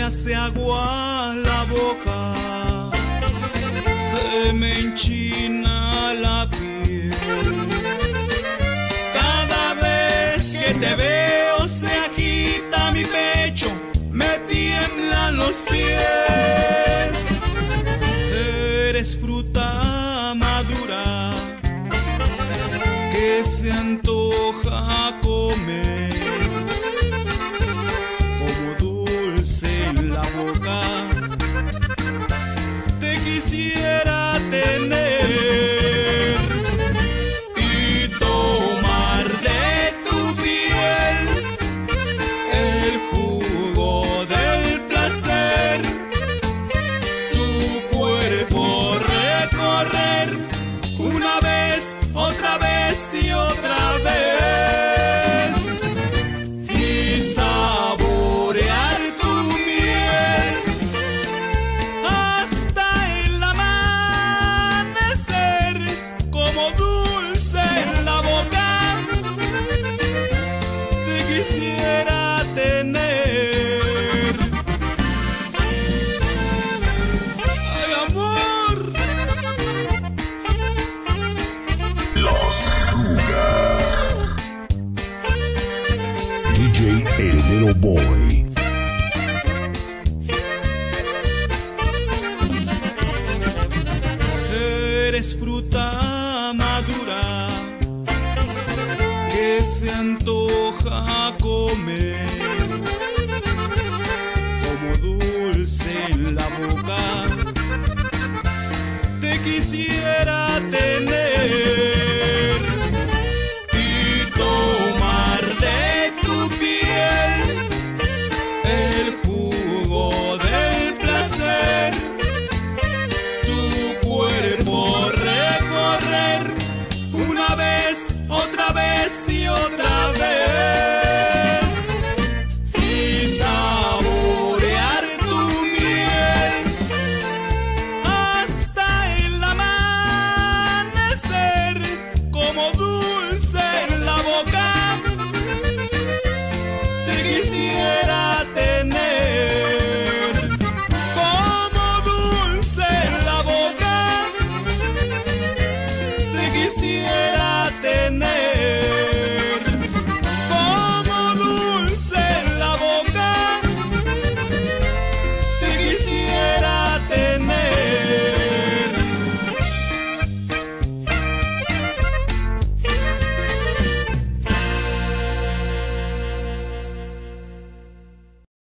hace agua la boca, se me enchina la piel. Cada vez que te veo se agita mi pecho, me tiemblan los pies. Eres fruta madura que se antoja comer, como dulce en la boca te quisiera tener y tomar de tu piel el jugo del placer, tu cuerpo recorrer una vez, otra vez y otra vez, y saborear tu miel hasta el amanecer, como dulce en la boca te quisiera tener. Ay, amor. Los Ruger. DJ Heredero Boy. Eres fruta madura que se antoja comer, como dulce en la boca te quisiera tener.